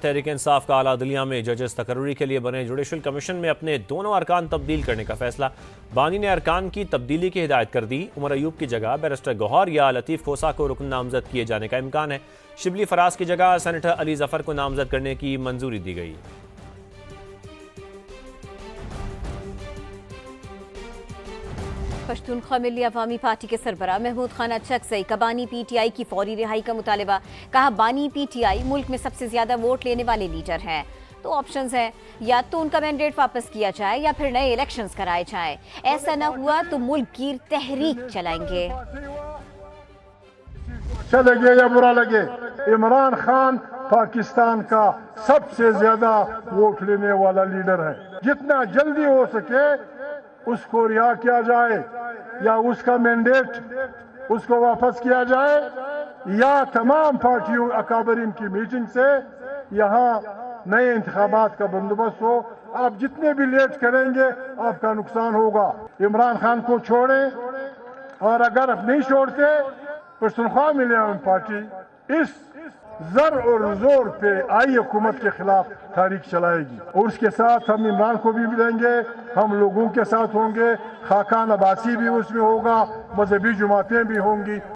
تحریک انصاف کا اعلیٰ عدلیہ میں ججز تقرری کے لیے بنے جوڈیشل کمیشن میں اپنے دونوں ارکان تبدیل کرنے کا فیصلہ۔ بانی نے ارکان کی تبدیلی کی ہدایت کر دی۔ عمر ایوب کی جگہ بیرسٹر گوہر یا لطیف کھوسہ کو رکن نامزد کیے جانے کا امکان ہے۔ شبلی فراز کی جگہ سینیٹر علی ظفر کو نامزد کرنے کی منظوری دی گئی۔ پشتونخوا ملی عوامی پارٹی کے سربراہ محمود خان اچکزئی کا بانی پی ٹی آئی کی فوری رہائی کا مطالبہ۔ کہا بانی پی ٹی آئی ملک میں سب سے زیادہ ووٹ لینے والے لیڈر ہیں۔ تو آپشنز ہیں، یا تو ان کا مینڈیٹ واپس کیا جائے یا پھر نئے الیکشنز کرائے جائیں۔ ایسا نہ ہوا تو ملک گیر تحریک چلائیں گے۔ اچھا لگے یا برا لگے، عمران خان پاکستان کا سب سے زیادہ ووٹ لینے والا لیڈر ہے۔ جتنا جلدی ہو سکے اس کو رہا کیا جائے، یا اس کا مینڈیٹ اس کو واپس کیا جائے، یا تمام پارٹیوں اکابرین کی میٹنگ سے یہاں نئے انتخابات کا بندوبست ہو۔ آپ جتنے بھی لیٹ کریں گے آپ کا نقصان ہوگا۔ عمران خان کو چھوڑیں، اور اگر آپ نہیں چھوڑتے پشتونخوا ملی عوامی پارٹی اس زر اور زور پہ آئی حکومت کے خلاف تحریک چلائے گی، اور اس کے ساتھ ہم عمران کو بھی لیں گے، ہم لوگوں کے ساتھ ہوں گے، خاقان عباسی بھی اس میں ہوگا، مذہبی جماعتیں بھی ہوں گی۔